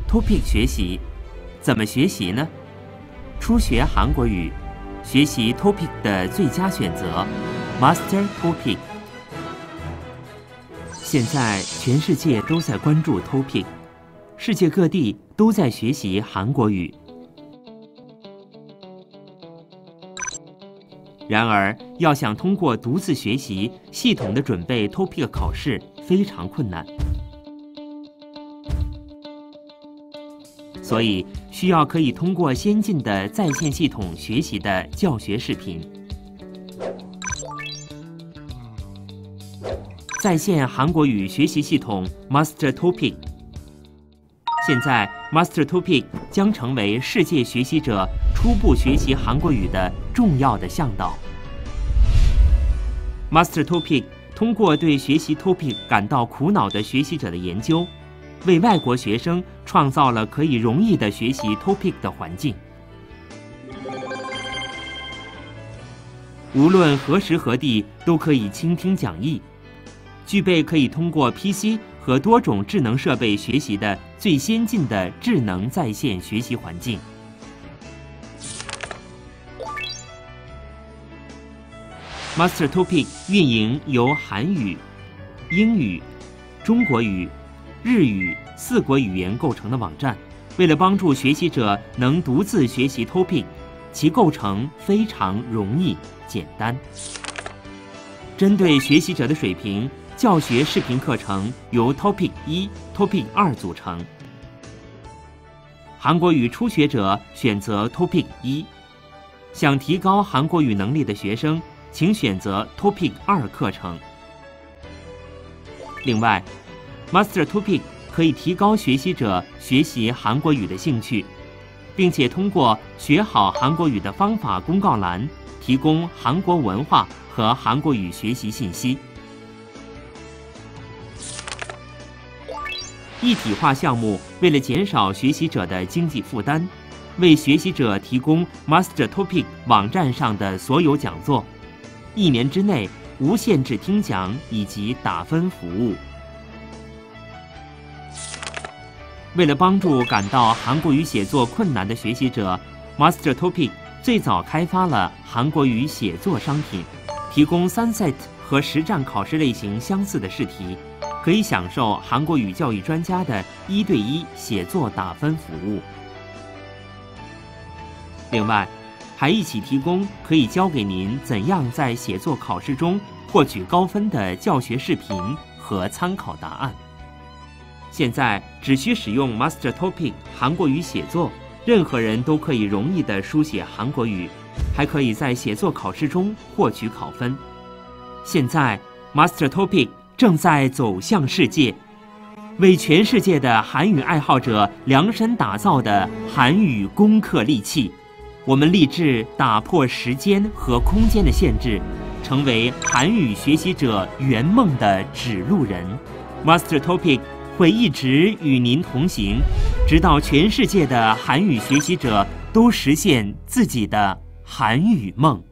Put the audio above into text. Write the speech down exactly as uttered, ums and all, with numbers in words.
Topic 学习。怎么学习呢？初学韩国语，学习 Topic 的最佳选择 Master Topic。现在全世界都在关注 Topic， 世界各地都在学习韩国语。然而，要想通过独自学习系统的准备 Topic 考试非常困难，所以需要可以通过先进的在线系统学习的教学视频。在线韩国语学习系统 Master Topic。现在 Master Topic 将成为世界学习者初步学习韩国语的重要的向导。Master Topic 通过对学习 Topic 感到苦恼的学习者的研究，为外国学生创造了可以容易的学习 Topic 的环境。无论何时何地都可以倾听讲义，具备可以通过 P C 和多种智能设备学习的最先进的智能在线学习环境。Master Topic 运营由韩语、英语、中国语、日语四国语言构成的网站。为了帮助学习者能独自学习 Topic， 其构成非常容易简单。针对学习者的水平，教学视频课程由 Topic 一、Topic 二组成。韩国语初学者选择 Topic 一，想提高韩国语能力的学生，请选择 Topic 二课程。另外 ，Master Topic 可以提高学习者学习韩国语的兴趣，并且通过学好韩国语的方法公告栏，提供韩国文化和韩国语学习信息。一体化项目为了减少学习者的经济负担，为学习者提供 Master Topic 网站上的所有讲座，一年之内无限制听讲以及打分服务。为了帮助感到韩国语写作困难的学习者， Master Topic 最早开发了韩国语写作商品，提供 Sunset 和实战考试类型相似的试题，可以享受韩国语教育专家的一对一写作打分服务。另外，还一起提供可以教给您怎样在写作考试中获取高分的教学视频和参考答案。现在只需使用 Master Topic 韩国语写作，任何人都可以容易地书写韩国语，还可以在写作考试中获取考分。现在 Master Topic 正在走向世界，为全世界的韩语爱好者量身打造的韩语攻克利器。我们立志打破时间和空间的限制，成为韩语学习者圆梦的指路人。Master Topic 会一直与您同行，直到全世界的韩语学习者都实现自己的韩语梦。